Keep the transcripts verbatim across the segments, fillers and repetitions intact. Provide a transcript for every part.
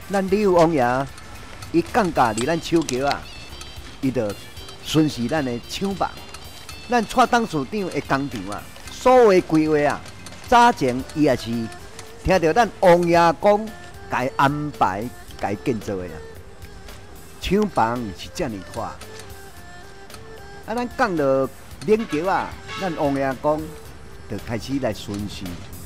咱李王爷伊降价伫咱手桥啊，伊就顺势咱的抢房。咱蔡董事长的工厂啊，所有的规划啊，早前伊也是听到咱王爷讲，该安排、该建造的啊。抢房是遮尔快，啊，咱讲到领桥啊，咱王爷讲就开始来顺势。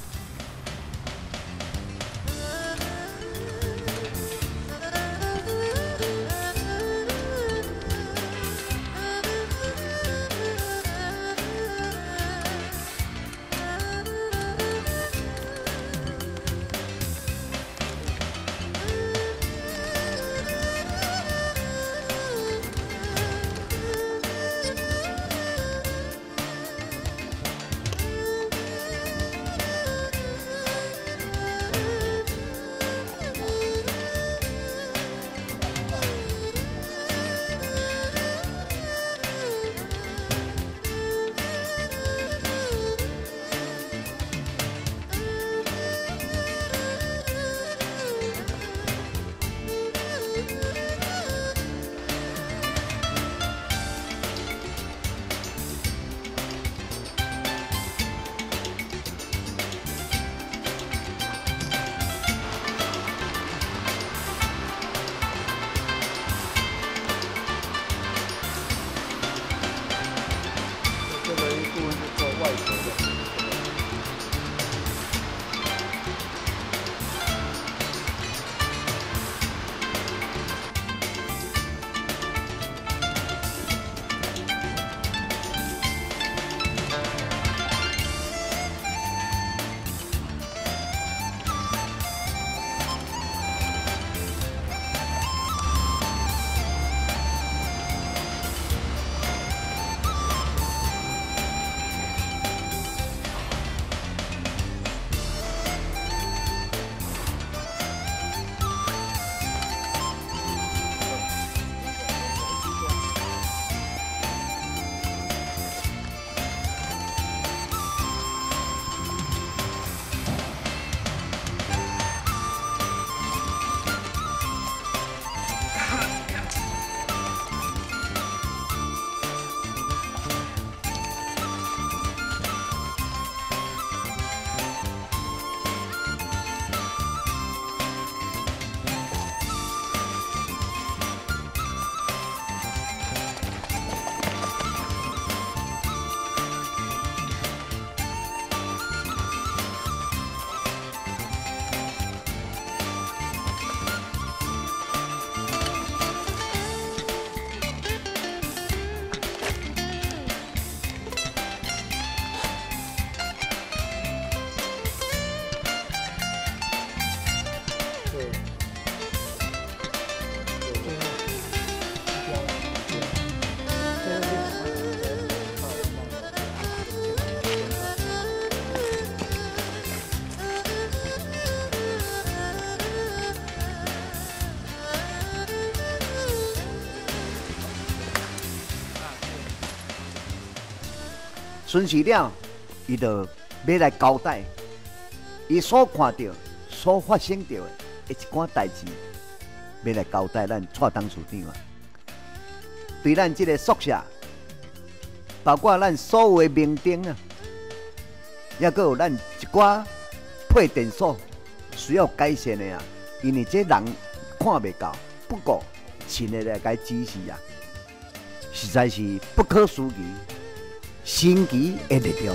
顺序了，伊就要来交代，伊所看到、所发生到的一寡代志，要来交代咱蔡董事长啊。对咱这个宿舍，包括咱所有的明灯啊，也阁有咱一寡配电所需要改善的啊，因为这人看袂到，不过请来来该指示啊，实在是不可思议。神奇的力量。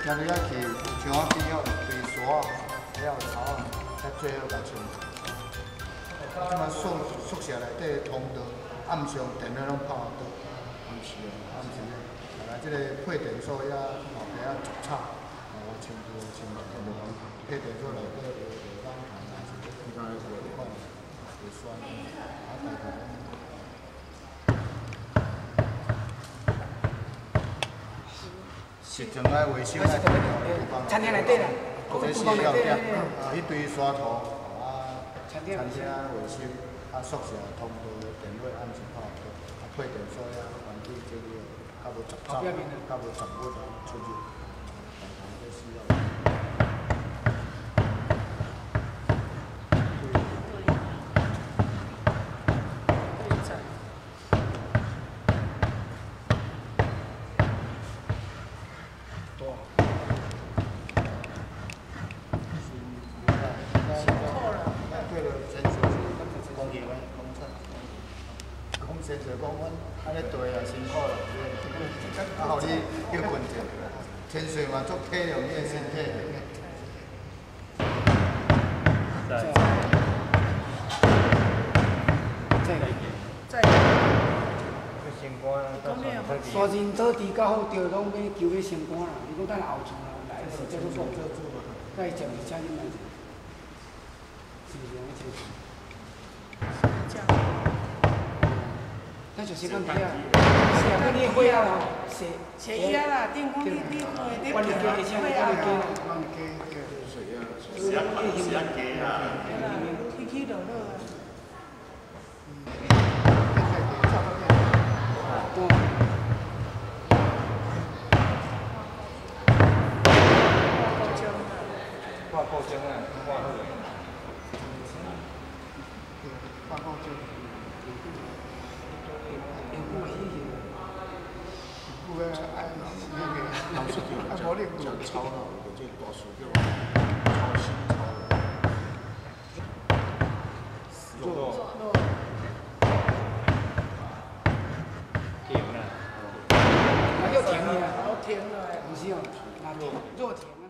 今日要去上海边后对沙啊，了草啊，才最后甲冲。即摆宿宿舍内底通道暗上电话拢跑倒，暗时哦，暗时咧，来即个配电所遐后壁啊杂草，哦，清除清除，无讲配电所内底有有咱行啊，是其他的有款会酸，啊，大概。 是种爱卫生爱调料， 餐厅内底啦， 这是要点，一堆沙土，啊，餐厅卫生，啊，宿舍通道电话暗时跑，啊，配电所呀，环境这个较无杂草，较无杂物出入，这需要。先做讲，阮安尼对啊，辛苦啦，啊，互你休困者，潜水嘛，足体谅你的身体。再再再。升官啊，山前土地较好，着拢要求要升官啦。如果咱后厝啦来是叫做做做做嘛，该讲是啥物来着？是不是安尼？这样。 那就是讲底啊，是啊，你会啊啦，写写伊啊啦，顶讲你你会你会啊，会啊，我们加加水啊，水啊，水啊加啊，起起落落啊。挂报章啊，挂好个。挂报章。 有个爱那个老师叫啊，无你讲抄啦，有个这大树叫抄心抄。做做。甜啦。那叫甜的，好甜的，不是哦，那肉肉甜的。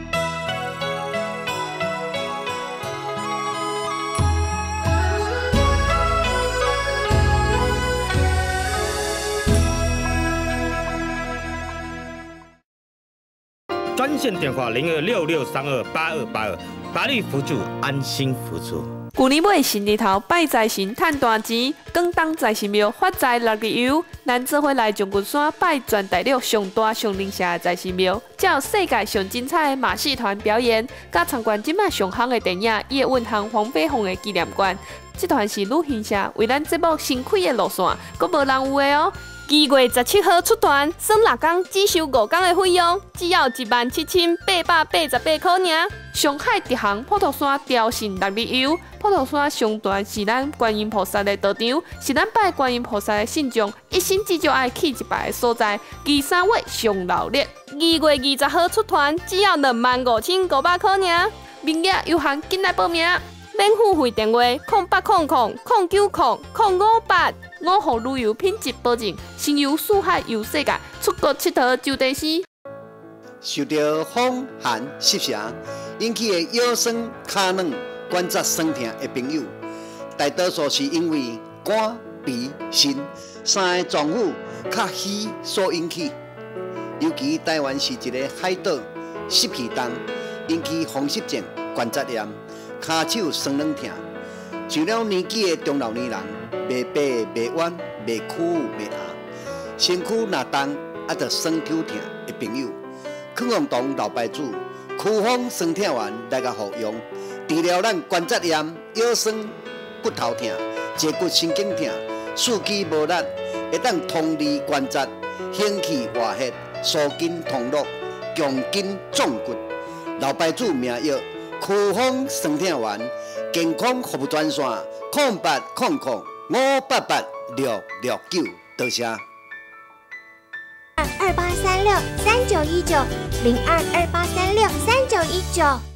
专线电话零二六六三二八二八二，法律辅助，安心辅助。 旧年尾新日头拜财神赚大钱，广东财神庙发财六日游，咱做伙来将军山拜全大陆上大上灵社的财神庙，才有世界上精彩的马戏团表演，甲参观即卖上夯的电影《叶问》和黄飞鸿的纪念馆。这团是旅行社为咱节目新开的路线，阁无人有的哦。 二月十七号出团，算六天只收五天的费用，只要一万七千八百八十八块尔。上海直航普陀山朝圣六日游，普陀山上段是咱观音菩萨的道场，是咱拜观音菩萨的信众一生至少爱去一拜的所在。二三月上闹热，二月二十号出团，只要两万五千五百块尔。名额有限，紧来报名。 免付费电话：空八空空空九空空五八，五号旅游品质保证，神游四海游世界，出国佚佗就地师。 受到风寒湿邪引起的腰酸脚软、关节酸痛的朋友，大多数是因为肝、脾、肾三个脏腑较虚所引起。尤其台湾是一个海岛，湿气重，引起风湿症、关节炎。 骹手酸软痛，上了年纪的中老年人，袂白、袂弯、袂曲、袂硬，身躯若重，啊，着酸抽痛的朋友，抗风糖老白子、驱风酸痛丸来甲服用，治疗咱关节炎、腰酸、骨头痛、坐骨神经痛、四肢无力，会当通利关节、行气活血、舒筋通络、强筋壮骨，老白子名药。 驱风酸痛丸，健康服务专线：空八空空五八八六六九，多谢。 二八三六三九一九零二二八三六三九一九。